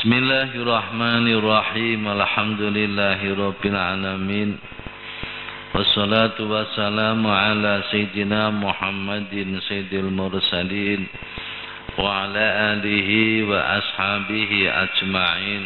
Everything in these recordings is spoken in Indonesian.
Bismillahirrahmanirrahim. Alhamdulillahirabbil alamin. Wassalatu wassalamu ala sayyidina Muhammadin sayyidil mursalin wa ala alihi wa ashabihi ajma'in.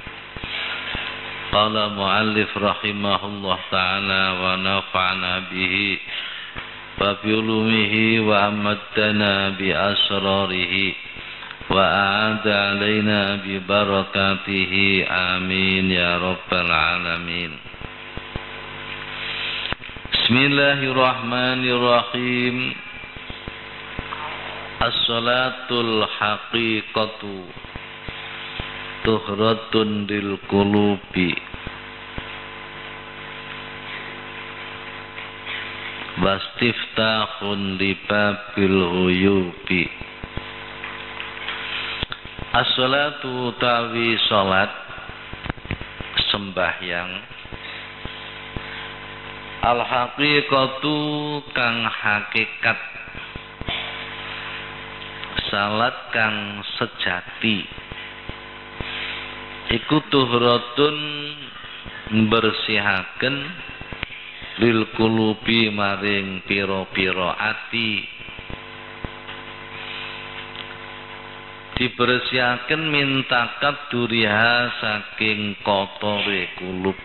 Qala muallif rahimahullah ta'ala wa nafa'na bihi wa bi ulumihi wa amaddana bi asrarihi wa a'ada alaina bi barakatihi amin ya rabbal alamin. Bismillahirrahmanirrahim. As-salatul haqiqatu tuhratun lil qulubi wastiftahun li babil ghuyubi. As-salatu tawi salat sembahyang al-haqiqatu kang hakikat salat kang sejati iku tuhratun bersihaken lil qulubi maring pira-pira ati, dibersihaken mintakat duriha saking kotore kulub,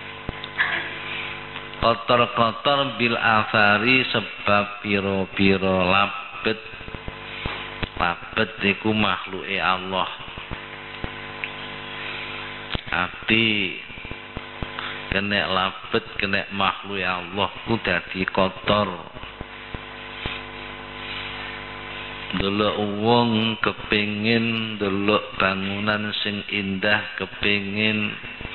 kotor-kotor bil afari sebab piro-piro labet. Labet iku makhluke Allah. Ati kena labet, kena makhluke Allah ku dadi kotor. Delok wong kepengin delok bangunan sing indah, kepengin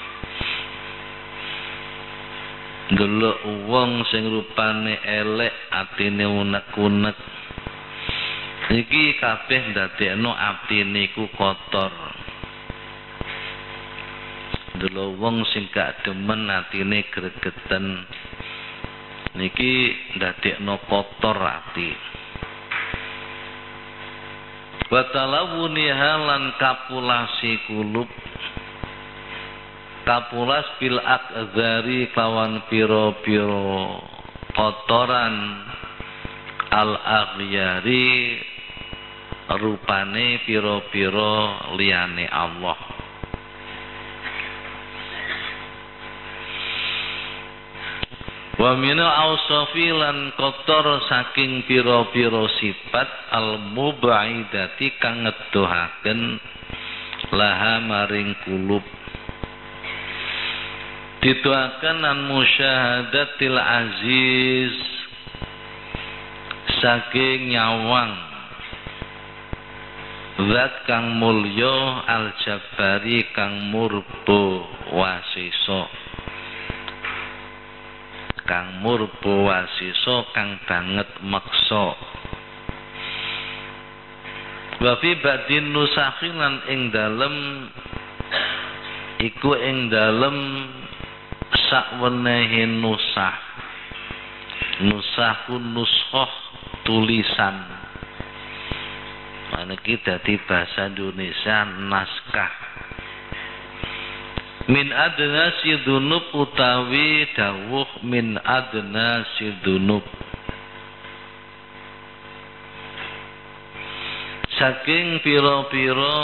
delok wong sing rupane elek, atine unek-unek. Iki kabeh ndadekno atine iku kotor. Delok wong sing gak demen atine gregeten. Niki ndadekno kotor ati. Batalawuni halan kapulasi kulub, kapulas bil akzari kawan piro-piro kotoran al aghyari rupane piro-piro liyane Allah. Wa mina ausafi lan kotor saking pira-pira sifat al-mub'idati kang ngedohaken laha maring kulub, dituaken an musyahadatil aziz saking nyawang zat kang mulya al-jabbari kang murba wasiso, kang murba wasiso kang banget meksa. Wa fi badin nusakhilan ing dalem iku ing dalem sakwenehe nusah. Nusahku nushah tulisan. Maniki dadi bahasa Indonesia naskah. Min adna sidunub utawi dawuh min adna sidunub saking pira-pira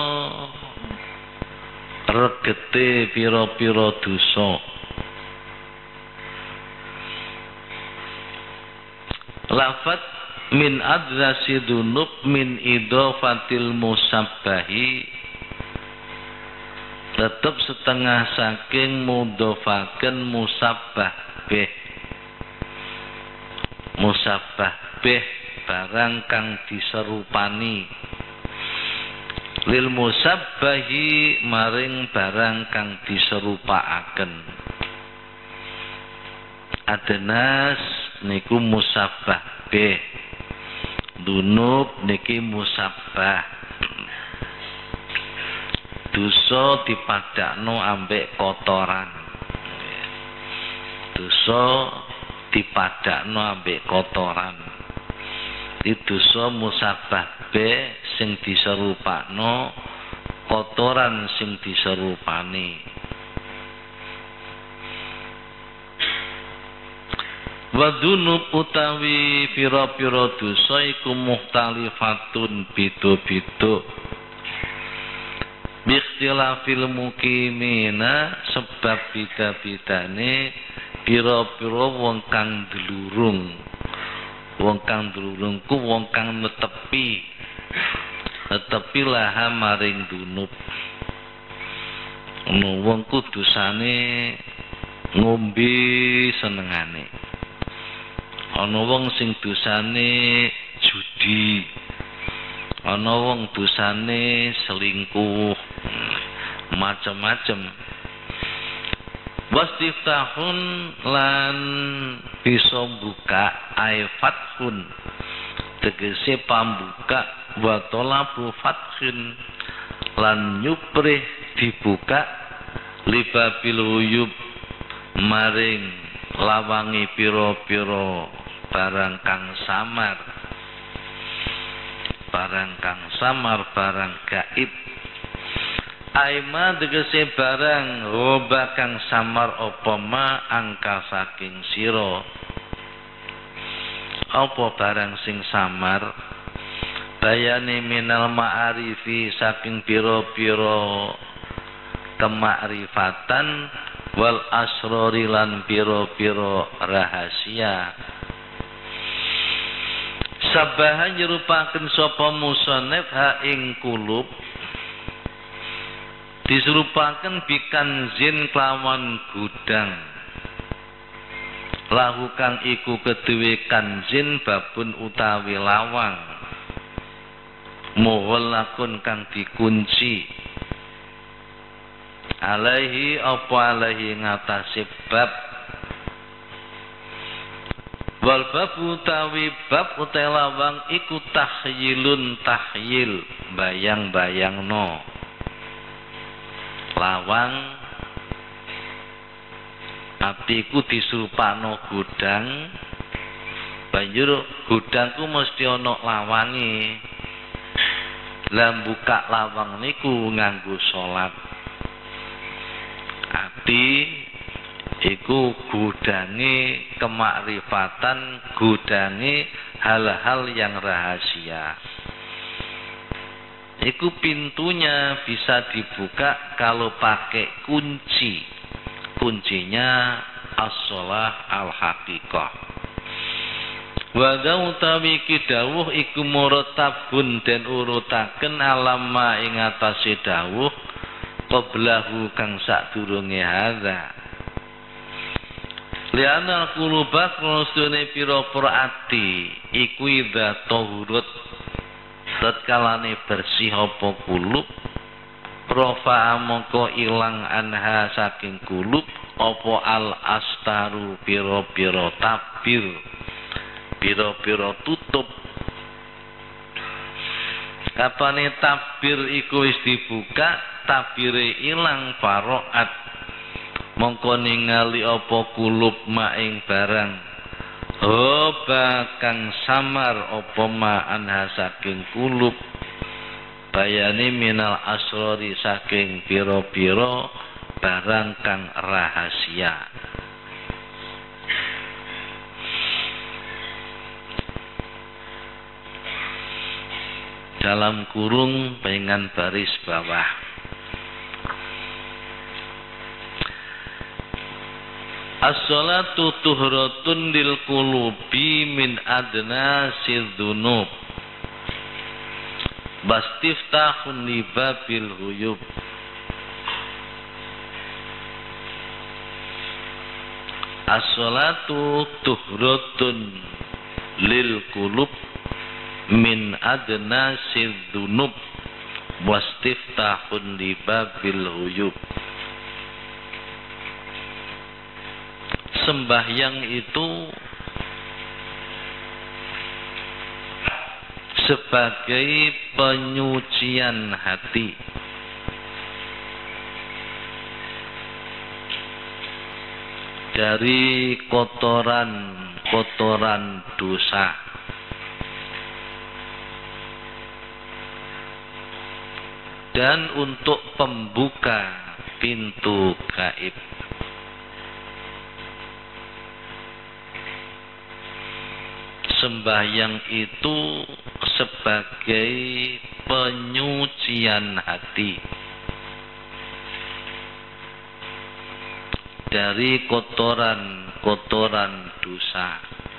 regete pira-pira dosa. Lafat min adna sidunub min idofatil musabbahi tetap setengah saking mudofaken musabbah bih. Musabbah bih barang kang diserupani, lil musabbahi maring barang kang diserupaaken. Adnas niku musabbah bih, dunub niki musabbah. Dosa dipadakno ambek kotoran. Dosa dipadakno ambek kotoran. Di dosa musabbah be sing diserupakno kotoran sing diserupani. Wadunub utawi pira-pira dosa iku mukhtalifatun beda-beda. Bikhtilafil mukimina sebab beda-bedane pira-pira wong kang dlurung. Wong kang dlurung ku wong kang netepi. Netepi laha maring dunub. Ono wong ku dosane ngombe senengane. Ana wong sing dosane judi, ana wong dosane selingkuh, macam-macam. Wastiftahun lan bisa buka aifathun, tegese pambuka wa talabu fathin lan nyuprih dibuka libabil uyub maring lawangi pira-pira barang kang samar, barang kang samar, barang gaib. Aima tegese barang roba kang samar apa ma angka saking sira. Apa barang sing samar? Bayane minal ma'arifi saking pira-pira kemakrifatan wal asrori lan pira-pira rahasia. Sabahan nyerupaken sapa musannif ha ing kulub diserupaken bikanzin kelawan gudang lahu kang iku kedue kanzin babun utawi lawang mughallaqun kang dikunci alaihi apa alaihi ngatasi bab wal bab utawi bab utawi lawang iku tahyilun tahyil bayang-bayangno lawang apiku disurupano gudang banjur gudangku mesti ana lawange lah buka lawang niku nganggo salat api iku gudange kemakrifatan gudange hal-hal yang rahasia. Iku pintunya bisa dibuka kalau pakai kunci. Kuncinya as-shalah al-haqiqah. Wa utawi kidawuh iku muratabun den urutaken alama ing atase dawuh qablahu kang sadurunge hadza. Liana quluba krosone pira-pira ati iku idza tahurut tatkalane bersih apa kulub rofa mongko ilang anha saking kulub apa al astaru pira-pira tabir pira-pira tutup kapane tabir iku wis dibuka tabire ilang paroat mongko ningali apa kulub maing barang kang samar apa ma anha saking kulub bayane minal asrori saking pira-pira barang kang rahasia. Dalam kurung dengan baris bawah. As-salatu tuhratun lil qulubi min adna sidzunub bastiftahun li babil huyub. As-salatu tuhratun lil qulub min adna sidzunub bastiftahun li babil huyub. Sembahyang itu sebagai penyucian hati dari kotoran dosa. dan untuk pembuka pintu gaib. Sembahyang itu sebagai penyucian hati dari kotoran-kotoran dosa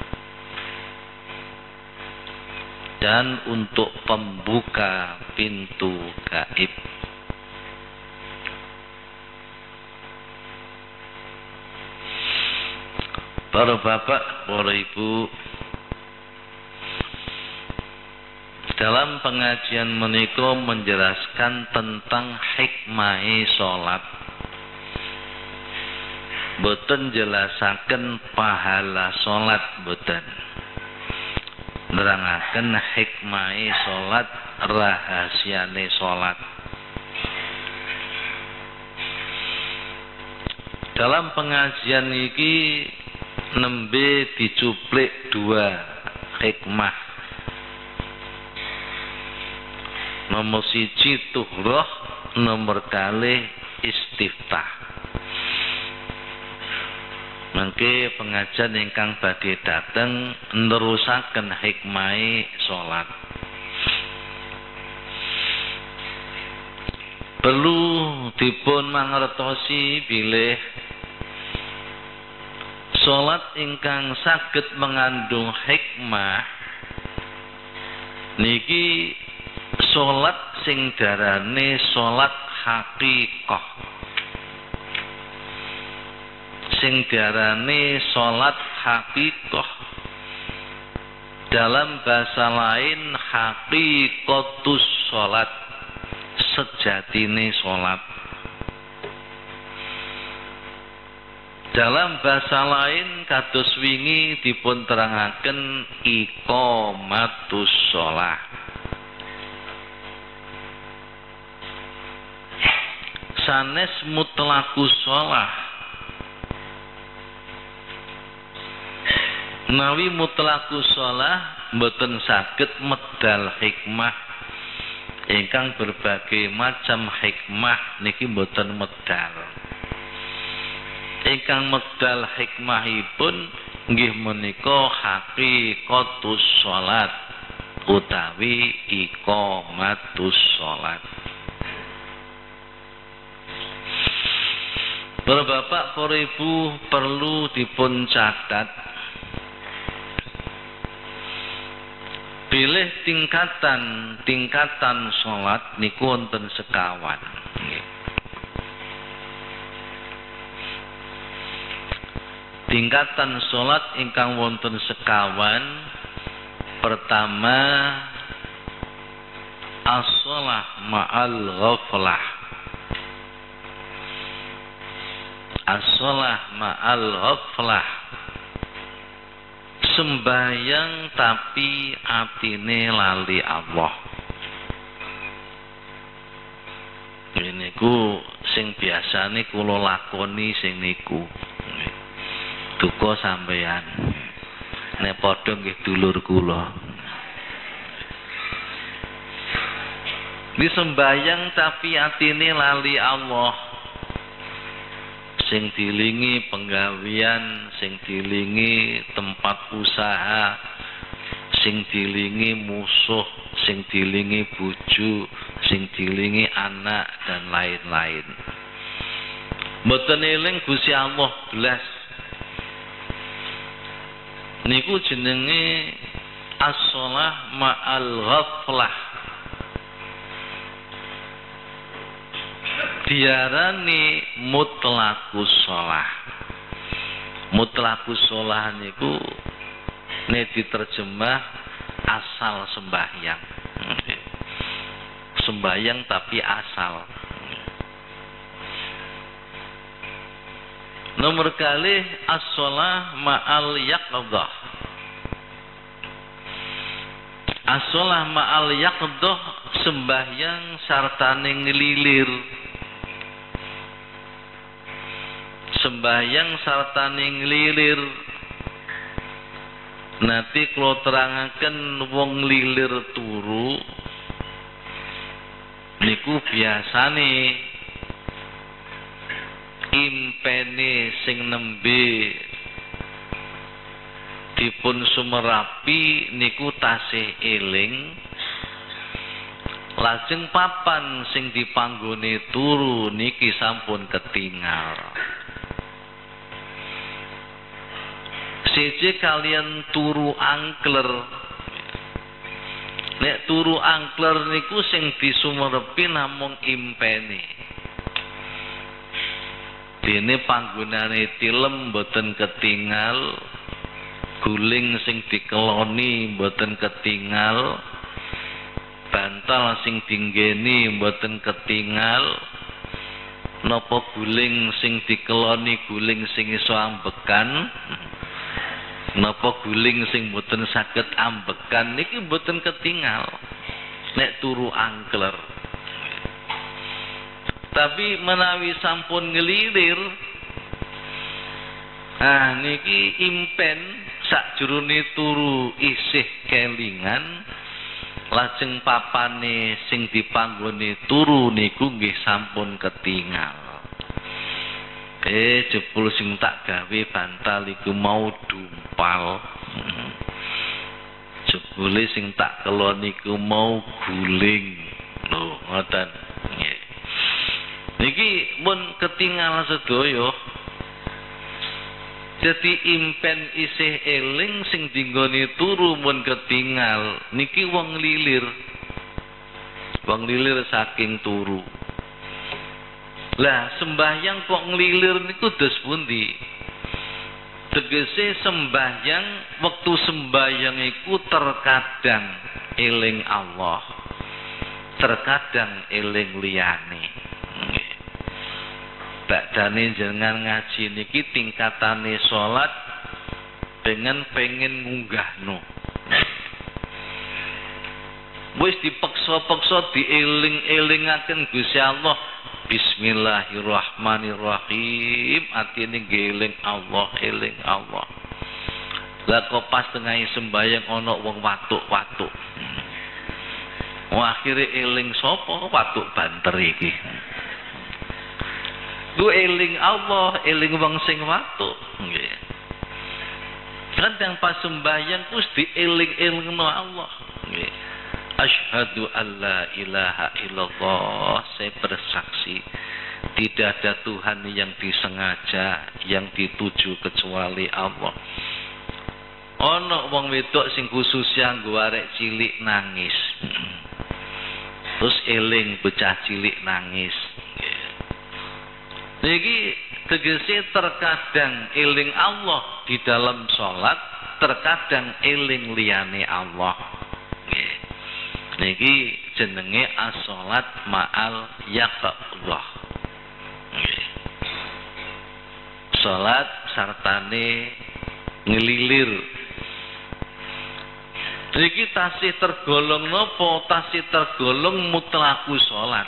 dan untuk pembuka pintu gaib. Para bapak, para ibu, dalam pengajian menika menjelaskan tentang hikmah salat. Boten jelasaken pahala salat boten. Nerangaken hikmah salat, rahasiane salat. Dalam pengajian iki nembe dicuplik dua hikmah. Nomor siji tuhroh, nomor kalih istiftah. Mangke pengajian ingkang badhe dateng nerusaken hikmah salat. Perlu dipun mangertosi bilih salat ingkang saged mengandung hikmah niki salat sing darane salat hakikah. Sing diarani salat hakikah, dalam bahasa lain hakikatus salat, sejatine salat. Dalam bahasa lain kados wingi dipun terangaken iqamatus shalah. Sanes mutlakus shalah. Nawi mutlakus shalah mboten saged medal hikmah ingkang berbagai macam hikmah niki mboten medal. Ingkang medal hikmahipun nggih menika hakikatus shalat utawi iqamatus shalat. Para bapak, para ibu perlu dipun catat bilih tingkatan salat niku wonten sekawan. Tingkatan salat ingkang wonten sekawan. Pertama, as-shalah ma'al ghaflah. As-shalah ma'al ghaflah. Sembayang tapi atine lali Allah. Niku sing biasane kula lakoni sing niku. Duka sampeyan. Nek padha nggih dulur kula. Disembayang tapi atine lali Allah. Sing dilingi penggawean, sing dilingi tempat usaha, sing dilingi musuh, sing dilingi bojo, sing dilingi anak dan lain-lain. Mboten eling Gusti Allah blas. Niku jenenge as-shalah ma'al ghaflah. Diarani mutlakus shalah. Mutlakus shalah niku nek diterjemah asal sembahyang. Sembahyang tapi asal. Nomor kalih as-shalah ma'al yaqdhah. As-shalah ma'al yaqdhah sembahyang sartane nglilir. Sembahyang sartane nglilir. Nanti kalau terangaken wong lilir turu niku biasane impene sing nembe dipun sumerapi niku tasih eling, lajeng papan sing dipanggone turu niki sampun ketingal. Siji kalian turu angkler. Nek turu angkler niku sing disumerepi namung impene. Dene panggonane tilem boten ketingal, guling sing dikeloni boten ketingal, bantal sing dinggeni boten ketingal, napa guling sing dikeloni guling sing iso ambekan, napa guling sing boten saged ambekan niki boten ketingal nek turu angkler. Tapi menawi sampun ngelilir, niki impen sakjroning turu isih kelingan, lajeng papane sing dipanggone turu niku nggih sampun ketingal. Jebul sing tak gawe bantal iku mau dumpal. Jebule sing tak keloni iku mau guling. Lho, ngoten. Nggih. Niki pun ketinggal sedaya. Jadi impen isih eling sing dinggoni turu mun ketinggal niki wong lilir. Wong lilir saking turu. Lah sembahyang kok nglilir niku dos pundi? Tegese sembahyang wektu sembahyang iku terkadang eling Allah. Terkadang eling liyane. Badane jenengan ngaji niki tingkatane salat dengan pengen ngunggahno. Wis dipeksa-peksa dieling-elingaken Gusti Allah. Bismillahirrahmanirrahim. Atine ngeling Allah, eling Allah. Lah kok pas tengah sembahyang ana wong watuk-watuk. Akhire eling sapa? Watuk banter iki. Ku eling Allah, eling wong sing watuk. Nggih. Kan yang pas sembahyang kus dieling-elingno Allah. Nggih. Asyhadu alla ilaha illallah, saya bersaksi tidak ada Tuhan yang disengaja, yang dituju kecuali Allah. Ana wong wedok sing khusus nggo arek cilik nangis. Terus eling bocah cilik nangis. Niki tegese terkadang eling Allah di dalam sholat, terkadang eling liyane Allah. Niki jenenge as-sholat ma'al yaqdhah. Sholat sartane ngelilir. Niki tasih tergolong napa? Tasih tergolong mutlaku sholat.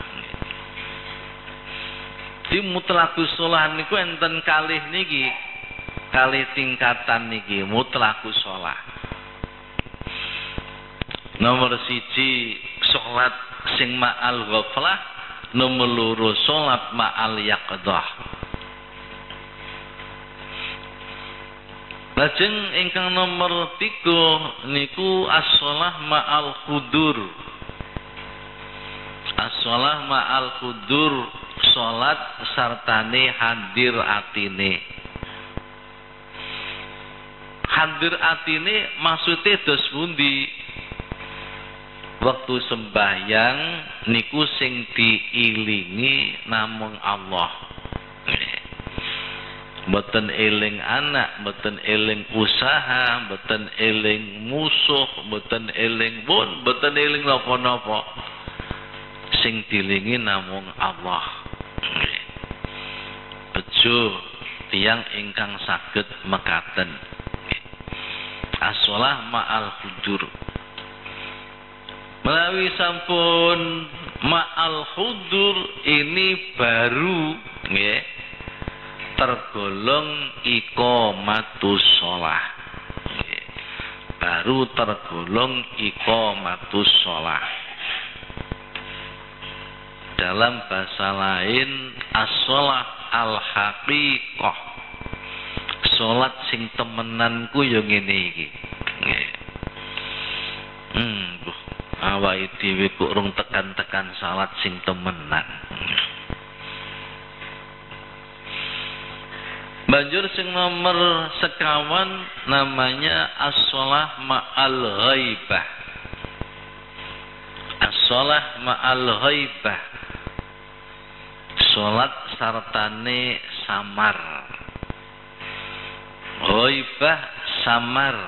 Di mutlaku sholat niku enten kalih niki, kalih tingkatan niki mutlaku sholat. Nomor siji sholat sing ma'al ghaflah, nomor loro sholat ma'al yaqdhah. Lajeng ingkang nomor 3 niku as-shalah ma'al khudur. As-shalah ma'al khudur, sholat sartane hadir atine. Hadir atine maksudnya dos pundi? Waktu sembahyang niku sing diilingi namung Allah. Mboten eling anak, mboten eling usaha, mboten eling musuh, mboten eling mboten eling napa-napa. Sing dilingi namung Allah. Bejo tiyang ingkang saged mekaten. As-shalah ma'al hudur. Melalui sampun ma'al hudur ini baru nggih tergolong iqamatus shalah. Baru tergolong iqamatus shalah. Dalam bahasa lain as-shalah al-haqiqah. Salat sing temenanku yo ngene iki. Awake dhewe kok rung tekan-tekan salat sing temenan. Banjur sing nomor sekawan namanya as-shalah ma'al ghaibah. As-shalah ma'al ghaibah. Salat sartane samar. Ghaibah samar.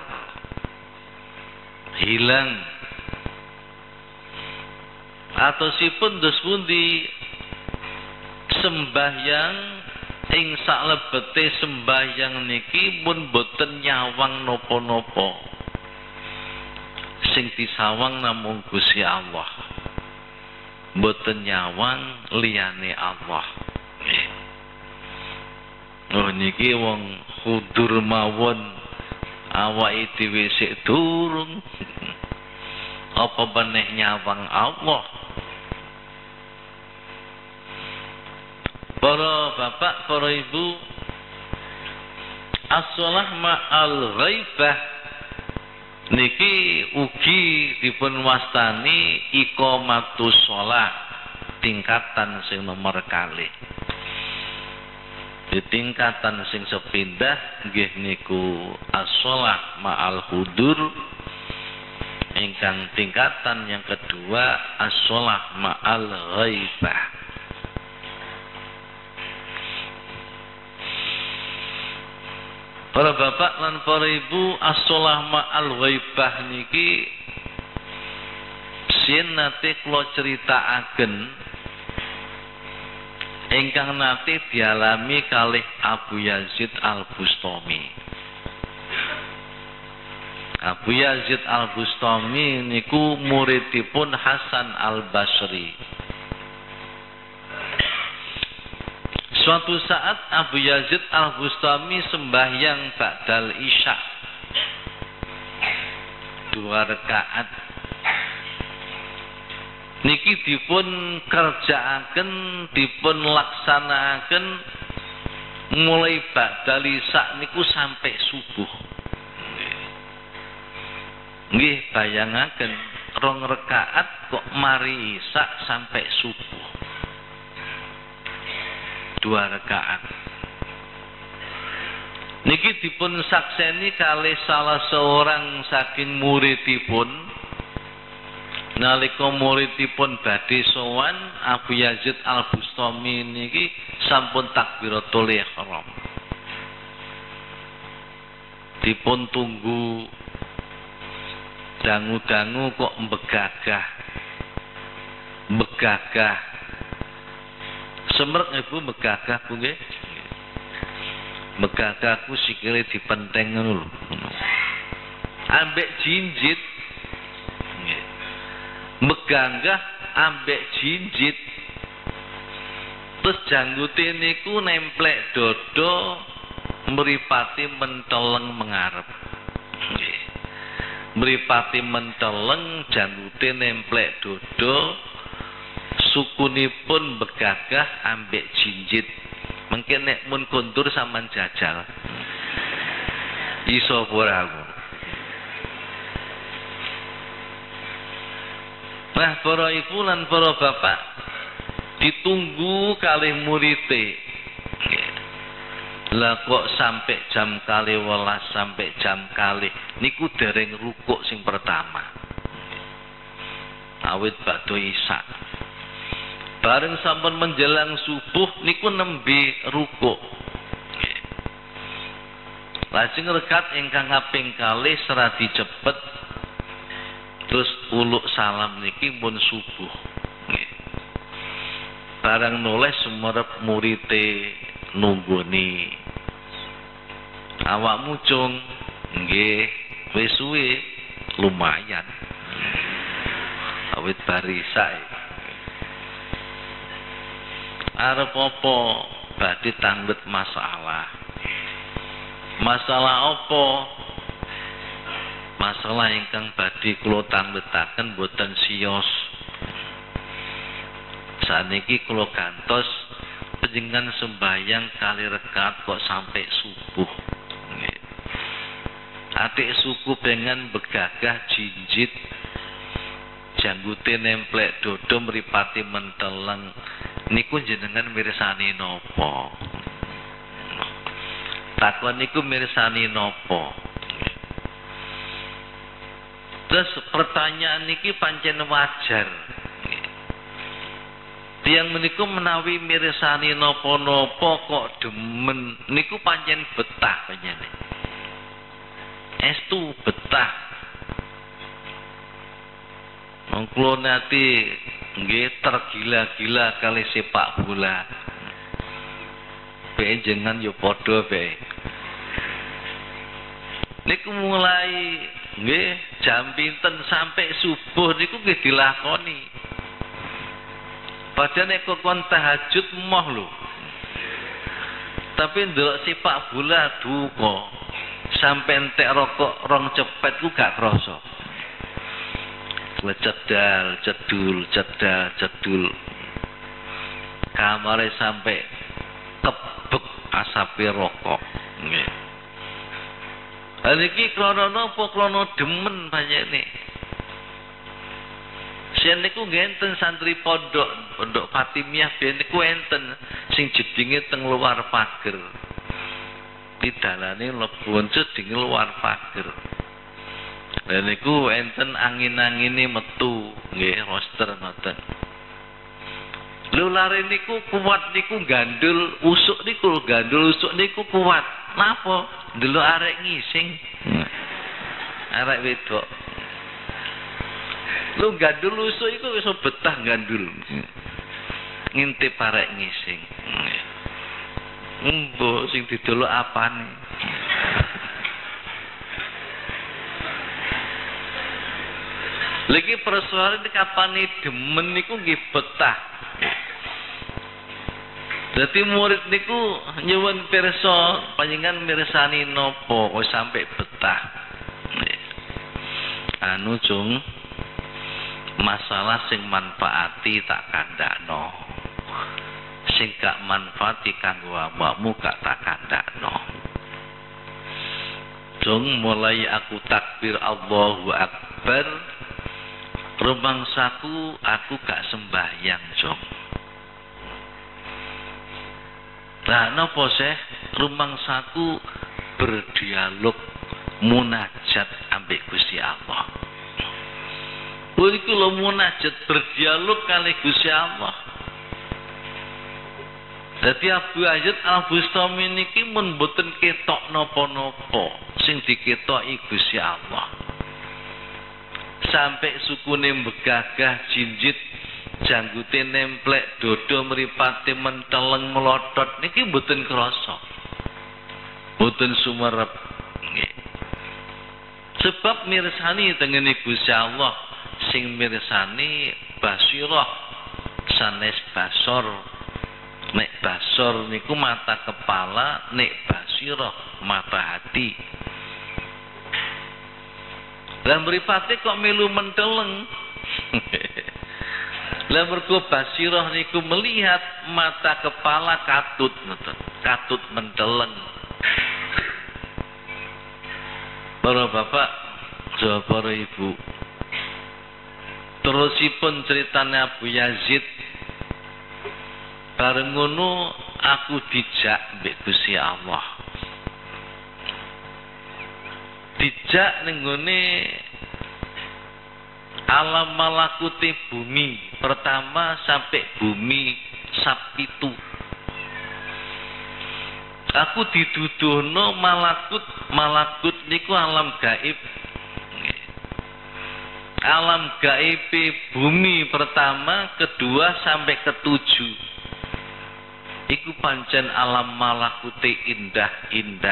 Hilang. Atosipun dos pundi sembahyang ing salebete sembahyang niki pun boten nyawang napa-napa. Sing disawang namung Gusti Allah. Boten nyawang liyane Allah. Oh niki wong hudur mawon awake dhewe sik durung. Apa meneh nyawang Allah? Para bapak, para ibu, as-shalah ma'al ghaibah niki ugi dipun wastani iqamatus shalah, tingkatan sing nomor kalih. Di tingkatan sing sepindah nggih niku as-shalah ma'al hudur. Ingkang tingkatan yang kedua as-shalah ma'al ghaibah. Para bapak lan para ibu, as-shalah ma'al ghaibah niki sien nate kula critakaken ingkang nate dialami kalih Abu Yazid Al-Bustami. Abu Yazid Al-Bustami niku muridipun Hasan Al-Basri. Suatu saat Abu Yazid Al-Bustami sembahyang ba'dal isya 2 rakaat. Niki dipun kerjaaken, dipun laksanakaken mulai ba'dal isya niku sampai subuh. Nggih bayangaken 2 rakaat kok mari isya sampai subuh. 2 rakaat. Niki dipun sakseni kalih salah seorang saking muridipun. Nalika muridipun badhe sowan Abu Yazid Al-Bustami niki sampun takbiratul ihram. Dipun tunggu dangu-dangu kok mbegagah. Mbegagah. Semrek ibu megagah ku nggih. Megagah ku sikile dipenteng ngono lho. Ambek jinjit. Nggih. Megagah ambek jinjit. Terus janggute niku nemplek dodo mripate menteleng mengarep. Nggih. Mripate menteleng janggute nemplek dodo sukunipun begagah ambek jinjit. Mungkin nek mun kontur sampean jajal. Iso ora aku. Nah, para ibu lan para bapak ditunggu kalih murite. Lah kok sampai jam 12 sampai jam kalih niku dereng rukuk sing pertama. Awit badhe isya. Bareng sampun menjelang subuh niku nembe rukuk. Lajeng rekat ingkang kaping kalih seradi cepet. Terus uluk salam niki pun subuh. Barang noleh sumerep murite nunggoni. Awakmu cung nggih wis suwe lumayan. Awit barisae. Arep apa badhe tanglet masalah. Masalah apa? Masalah ingkang badhe kula tangletaken boten siyos. Saniki kula gantos panjenengan sembahyang kali rakaat kok sampai subuh. Nggih. Atik suku pengen begagah jinjit janggute nemplek dodo mripate menteleng niku jenengan mirsani napa? Takon niku mirsani napa? Terus pertanyaan niki pancen wajar. Tiyang meniku menawi mirsani napa-napa kok demen niku pancen betah panjenengan. Estu betah. Wong kula nate nggih tergila-gila kali sepak bola. Panjenengan yo padha bae. Niku mulai nggih jam pinten sampai subuh niku nggih dilakoni. Padahal nek kon tahajud moh lho. Tapi ndelok sepak bola duka. Sampai entek rokok rong cepet ku gak krasa. Cedal, cedul. Kamare sampai kebek asape rokok. Nggih. Hal iki krana napa? Krana demen panjenengan. Sen niku ngenten santri pondok Fatimiyah ben niku enten sing jedinge teng luar pager. Didalane mlebu jedinge luar pager. Lah niku enten angin-angine metu, nggih roster ngoten. Lho lare niku kuat niku gandul usuk niku kuat. Napa? Ndelok arek ngising. Arek wedok. Lu gandul usuk iku wis betah gandul. Ngintip arek ngising. Mbok sing didelok apane? Lagi persoalan iki kapane demen niku nggih betah. Dadi murid niku nyuwun pirsa panjenengan mirsani napa kok sampai betah. Anu Jung, masalah sing manfaati tak kandakno. Sing gak manfaati kanggo awakmu gak tak kandakno. Jung mulai aku takbir Allahu Akbar, rumangsaku aku gak sembahyang Jung. Lah napa sih rumangsaku berdialog munajat ambek Gusti Allah. Kuwi lho munajat berdialog kali Gusti Allah. Dadi Abu Ayyub Al-Bustami niki mun mboten ketok napa-napa sing diketoki Gusti Allah. Sampai sukune begagah jinjit janggute nemplek dodo mripate menteleng melotot niki mboten krasa. Mboten sumerep. Nggih. Sebab mirsani tengene Gusti Allah sing mirsani basirah sanes basor. Nek basor niku mata kepala, nek basirah mata hati. Lah mripate kok melu menteleng. Lah mergo basirah niku melihat, mata kepala katut ngoten. Katut menteleng. Para bapak, para ibu. Terusipun ceritane Abu Yazid. Bareng ngono aku dijak mbek Gusti Allah. Dijak ning ngene alam malakuti bumi pertama sampai bumi sapitu. Aku diduduhno malakut niku alam gaib. Alam gaib bumi pertama, kedua sampai ketujuh. Iku pancen alam malakuti indah-indah.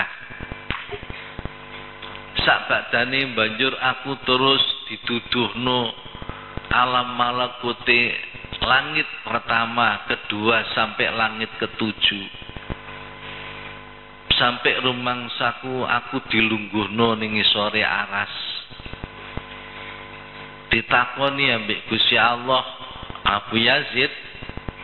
Sakbadane banjur aku terus dituduhno alam malakuti langit pertama, kedua sampai langit ketujuh. Sampai rumangsaku aku dilungguhno ning sore aras. Ditakoni ambek Gusti Allah, Abu Yazid,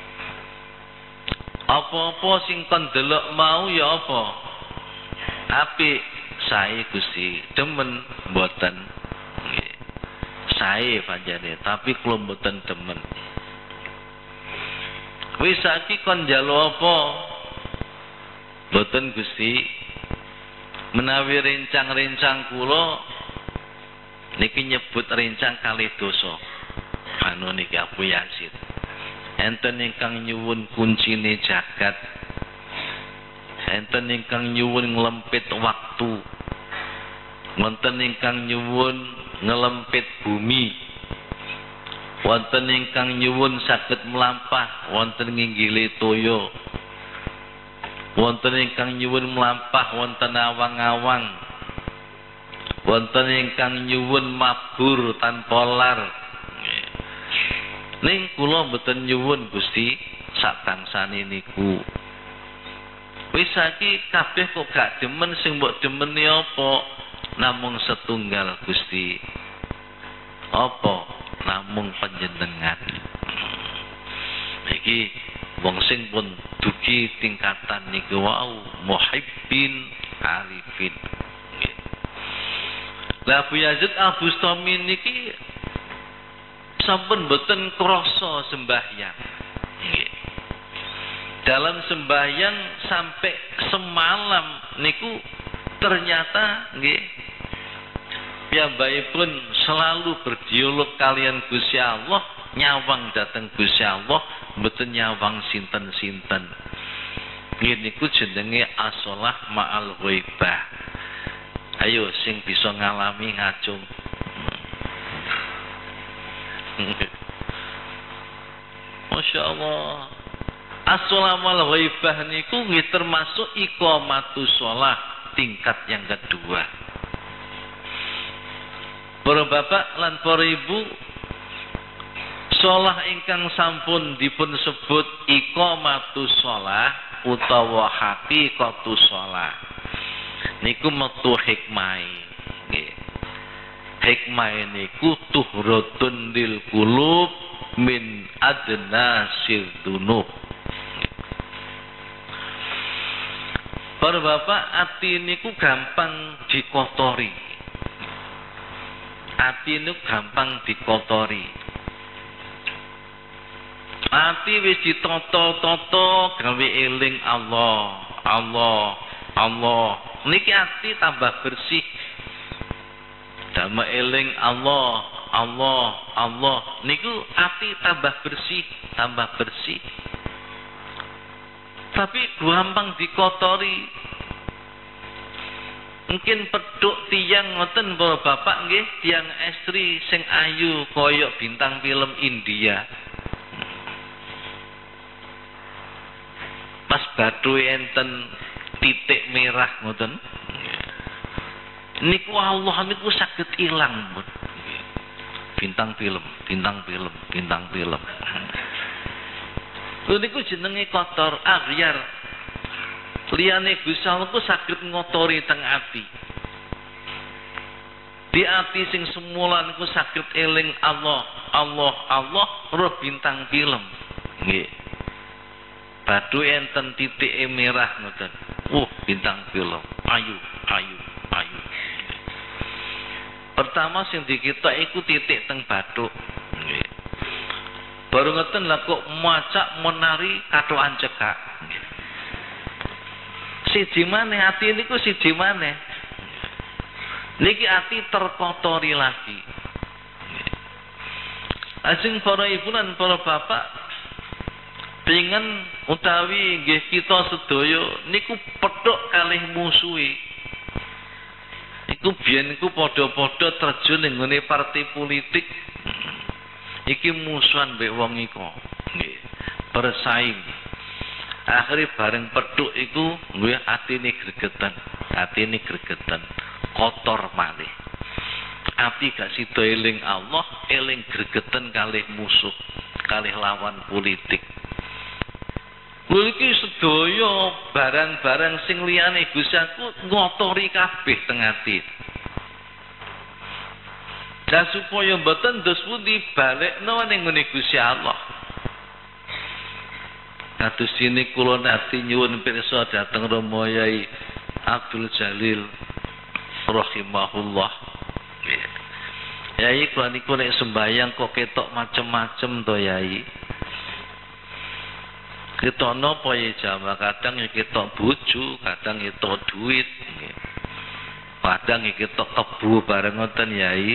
apa-apa sing kon delok mau ya apa? Apik sae Gusti, demen mboten. Nggih. Sae panjane, tapi kula mboten demen. Wis saiki kon njaluk apa? Mboten Gusti. Menawi rencang-rencang kula niki nyebut rencang kalih dosa. Anu niki Abu Yazid. Enten ingkang nyuwun kuncine jagat. Enten ingkang nyuwun nglempit waktu. Wonten ingkang nyuwun nglempit bumi. Wonten ingkang nyuwun saged mlampah wonten nginggile toya. Wonten ingkang nyuwun mlampah wonten awang-awang. Wonten ingkang nyuwun mabur tanpa lar. Ning kula mboten nyuwun Gusti sak bangsane niku. Wis saiki kabeh kok gak demen, sing mbok demeni apa? Namung setunggal Gusti. Apa? Namung panjenengan. Iki wong sing pun dugi tingkatan niku wau muhibbin arifin. Lah Abu Yazid Al-Bustami niki sampun boten krasa sembahyang. Nggih. Dalam sembahyang sampai semalam niku ternyata nggih piyambakipun selalu berdialog kalian Gusti Allah, nyawang dateng Gusti Allah, mboten nyawang sinten-sinten. Nggih niku jenenge as-shalah ma'al ghaibah. Ayo sing bisa ngalami ngacung. Masya Allah. As-salamal ghaibah niku nggih termasuk iqamatus shalah tingkat yang kedua. Para bapak lan para ibu, shalah ingkang sampun dipun sebut iqamatus shalah utawa haqiqatus shalah niku metu hikmah. Nggih. Hikmah niku tuhratun lil qulub min adna sirdunub. Para bapak, ati niku gampang dikotori. Ati niku gampang dikotori. Ati wis ditata-tata gawe eling Allah, Allah, Allah. Niki ati tambah bersih. Dama eling Allah, Allah, Allah. Niku ati tambah bersih, tambah bersih. Tapi gampang dikotori. Mungkin peduk tiang ngoten para bapak nggih, tiang estri sing ayu koyok bintang film India. Pas batu enten titik merah ngoten. Niku Allah niku saged ilang, bintang film, bintang film, bintang film. Lha niku jenenge kotor, aghyar. Liyane Gusti Allah ku saged ngotori teng ati. Di ati sing semula niku saged eling Allah, Allah, Allah, roh bintang film. Nggih. Batu enten titik merah ngoten. Bintang film. Ayu, ayu, ayu. Pertama sing dikita iku titik teng bathuk. Nggih. Baru ngeten lah kok macak menari katokan cekak. Siji maneh ati niku siji maneh. Niki ati terkotori lagi. Ajeng para ibu lan para bapak pengen utawi nggih kita sedaya niku pedhok kalih musuhe. Iku biyen iku padha-padha terjun ning ngene partai politik. Iki musuhan mbek wong iku. Nggih. Bersaing. Akhire bareng pedhuk iku nggih atine gregetan. Atine gregetan. Kotor malih. Ati gak sida eling Allah, eling gregetan kalih musuh, kalih lawan politik. Lha iki sedaya barang-barang sing liyane Gusti aku ngotori kabeh teng ati. Dan supaya mboten dos pundi balekno ning ngene Gusti Allah. Kados sini kula nate nyuwun pirsa dhateng Rama Yai Abdul Jalil rahimahullah. Yai kula niku nek sembayang kok ketok macem-macem to Yai. Ketok napa ya jamaah, kadang ya ketok bojo, kadang ketok duit. Kadang ya ketok kebu bareng ngoten Yai.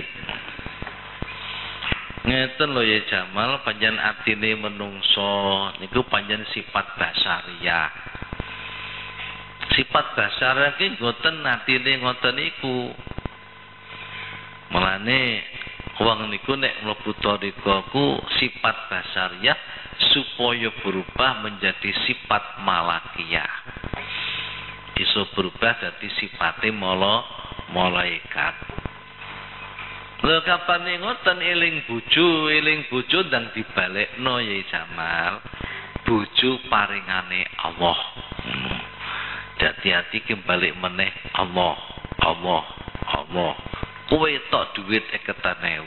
Ngeten lho ya Jamal, panjen atine menungso niku panjen sifat basariyah. Sifat basariyah ki ngoten atine ngoten niku. Mulane wong niku nek mlebu thariqahku sifat basariyah supaya berubah menjadi sifat malakiyah. Iso berubah dadi sifate malaikat. Lho kapane ngoten eling bojo ndang dibalekno ya Jamal. Bojo paringane Allah. Hati-hati ki balik meneh Allah. Kowe tok duit 50.000.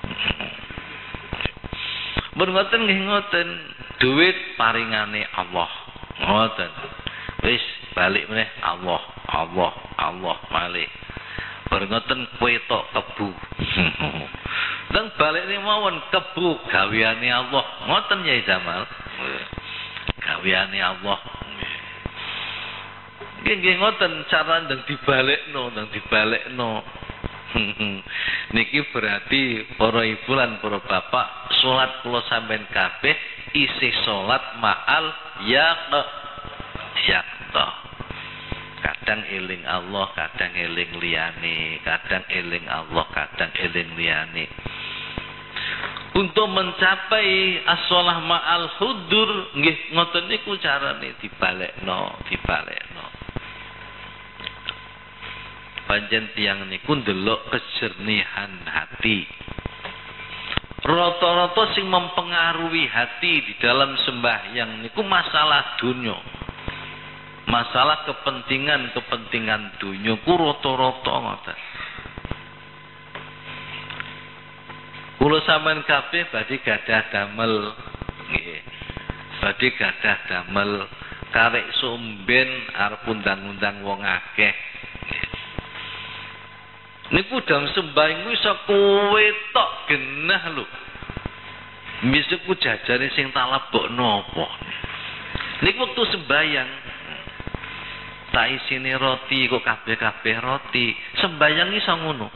Mun ngoten nggih ngoten, duit paringane Allah. Ngoten. Wis balik meneh Allah balik. Ngoten kowe tok kebu. Dan balik ni mawon kebu gaweane Allah. Ngoten ya Jamal. Gaweane Allah. Nggih ngoten cara ndang dibalekno. Niki berarti para ibu lan para bapak salat kula sampean kabeh isih salat ma'al yaqta. Kadang eling Allah, kadang eling liyane, kadang eling Allah, kadang eling liyane. Untuk mencapai as-shalah ma'al hudur nggih ngoten niku carane dibalekno. Panjen tiyang niku ndelok kejernihan hati. Rata-rata sing mempengaruhi hati di dalam sembahyang niku masalah dunya. Masalah kepentingan dunya ku rata-rata ngoten. Kula sampean kabeh badhe gadah damel nggih. Badhe gadah damel karek somben arep undang-undang wong akeh. Niku dalam sembahyang ku iso kowe tok genah lho. Misku jajane sing tak lebokno apa. Niku wektu sembahyang tak isine roti kok kabeh roti. Sembahyang iso ngono.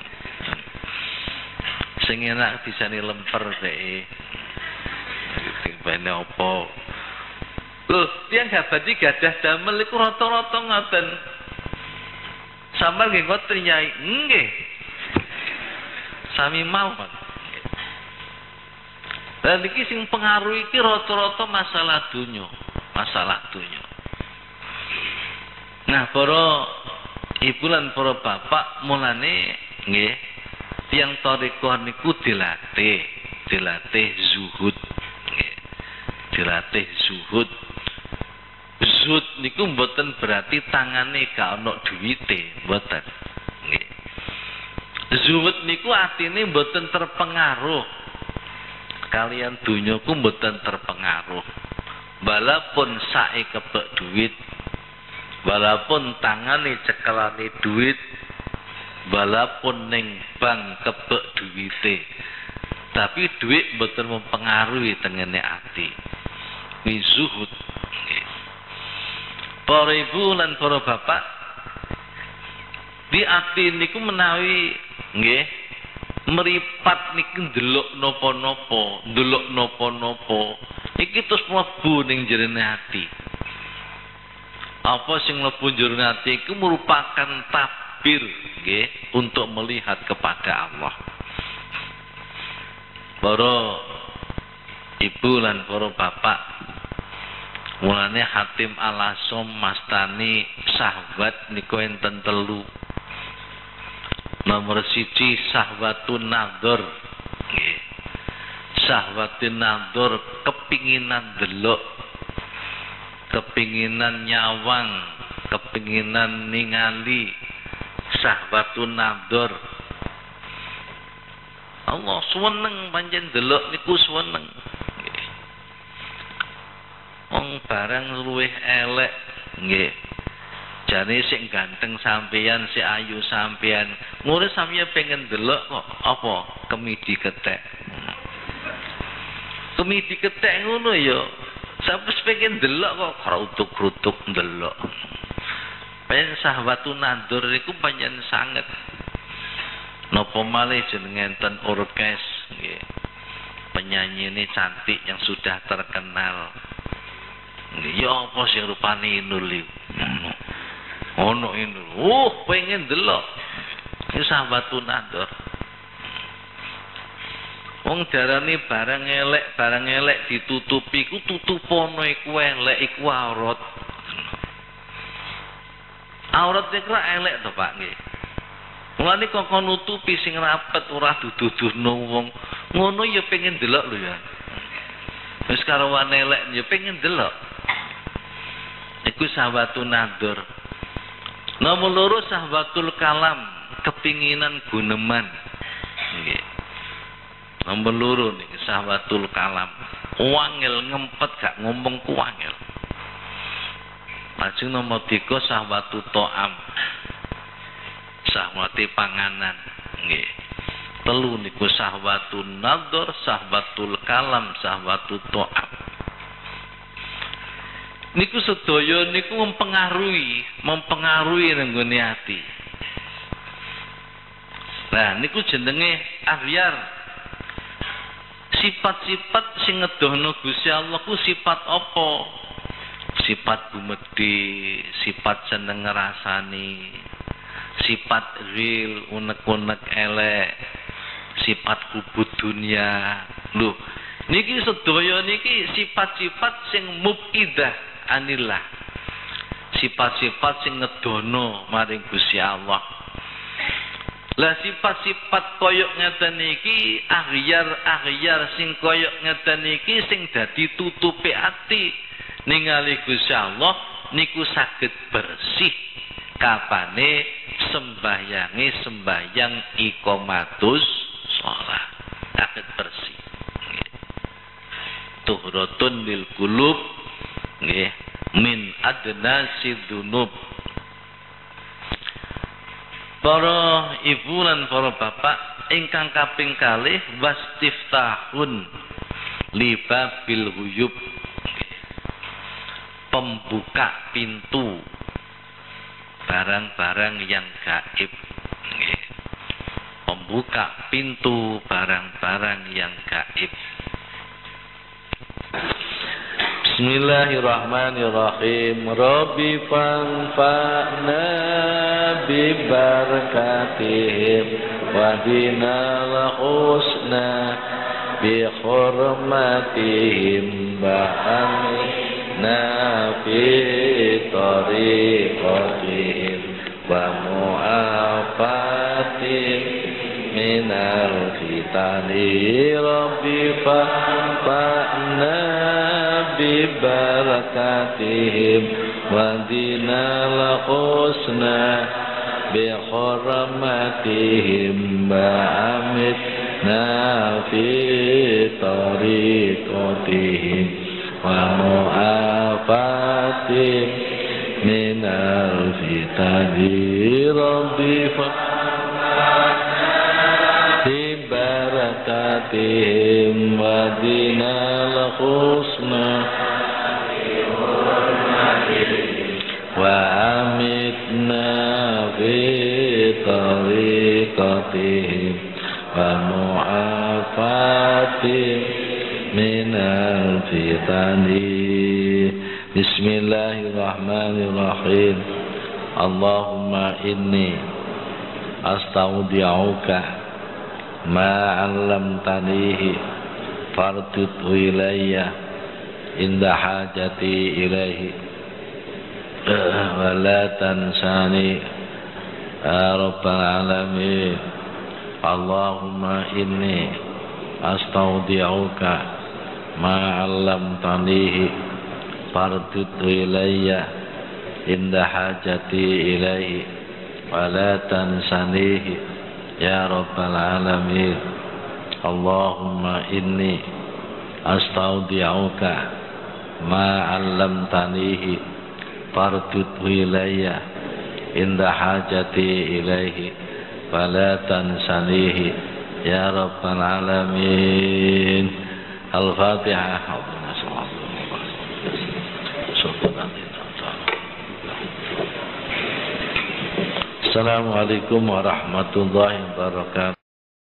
Sing enak disane lemper dhek. Timbane apa? Lho, tiyang gabati gadah damel iku rata-rata ngoten. Sampeyan nggih ngoten Nyai. Nggih. Sami mawon. Lah niki sing pengaruh iki rata-rata masalah dunya. Nah, para ibu lan para bapak mulane nggih tiyang thariqah niku dilatih zuhud. Nggih. Dilatih zuhud. Zuhud niku mboten berarti tangane gak ana duwite, mboten. Nggih. Zuhud niku atine mboten terpengaruh kalian dunyaku mboten terpengaruh. Walaupun sae kebek duit, walaupun tangane cekelane duit, walaupun ning bank kebek duwite, tapi duit mboten mempengaruhi tengene ati. Ini zuhud. Para ibu lan para bapak, di ati niku menawi nggih meripat niki ndelok napa-napa, iki terus mlebu ning jerene ati. Apa sing mlebu jerene ati iku merupakan tabir nggih untuk melihat kepada Allah. Para ibu lan para bapak, mulane Hatim Al-Asom mastani syahwat niku enten 3. Nomor 1 syahwatun nadhar. Nggih. Syahwatun nadhar kepinginan delok, kepinginan nyawang, kepinginan ningali. Syahwatun nadhar. Allah seneng pancen delok niku seneng. Wong barang luwih elek nggih. Jane sing ganteng sampeyan, sing ayu sampeyan, ngono sampeyan pengen delok kok apa kemidi ketek. Kemidi ketek ngono ya. Sampe pengen delok kok krutuk-krutuk delok. Pengen sahabatun nadur niku panjen sanget. Napa malih jenengan ten orkes nggih. Penyanyi ini cantik yang sudah terkenal. Ya apa sing rupane Inul iki? Ono Inul. Pengen delok. Iki sahabatun nadur. Wong darani barang elek ditutupi ku tutupono iku elek iku aurat. Aurat iku elek to Pak nggih. Mulane kok nutupi sing rapet ora duduhno wong. Ngono ya pengen delok lho ya. Wis karo wane elek ya pengen delok. Iku sahabatun nadur. Nomor loro sahabatul kalam, kepinginan guneman. Nggih. Nomor loro niki sahabatul kalam. Wangel ngempet gak ngomong ku wangel. Lajeng nomor 3 sahabatut to'am. Sahwati panganan nggih. 3 niku sahwatun nadhar, sahwatul kalam, sahwatut to'am. Niku sedaya niku mempengaruhi nenggone ati. Nah niku jenenge aghyar. Sifat-sifat sing ngedohno Gusti Allah ku sifat apa? Sifat bumedi, sifat seneng ngrasani, sifat ril unek-unek elek, sifat kubut dunia. Lho, niki sedaya niki sifat-sifat sing mubidah anillah. Sifat-sifat sing ngedono maring Gusti Allah. Lah sifat-sifat koyok ngeten iki aghyar sing koyok ngeten iki sing dadi tutupe ati ningali Gusti Allah niku saged bersih kapane sembahyang iqamatus shalah saged bersih. Tuhratun lil qulub nggih min adnasid dzunub. Para ibu lan para bapak ingkang kaping kalih wastiftahun libabil ghuyub, pembuka pintu barang-barang yang gaib. Pembuka pintu barang-barang yang gaib. Bismillahirrahmanirrahim. Rabbi fanfa'na bi barakatihim wa dinal husna bi hurmatihim ba'amna fi tariqatihim wa mu'afatihim minal fitani. Rabbi fanfa'na bi barakatihim wa dinal husna bi hurmatihim ba'amitna fi tariqatihim wa mu'afatihim minal fitani. Rabbi bi barakatihim wa dinal husna wa amitna fi tariqatihim wa mu'afatihim minal fitani. Bismillahirrahmanirrahim. Allahumma inni astaudi'uka ma 'allamtanihi fardidhu ilayya inda hajati ilaihi wa la tansani ya rabbal alamin. Allahumma inni astaudi'uka ma 'allamtanihi fardidhu ilayya inda hajati ilaihi wa la tansanihi ya rabbal alamin. Allahumma inni astaudi'uka ma 'allamtanihi fardudhu ilayya inda hajati ilaihi fala tansanihi ya rabbal alamin. Al-Fatihah. Assalamualaikum warahmatullahi wabarakatuh.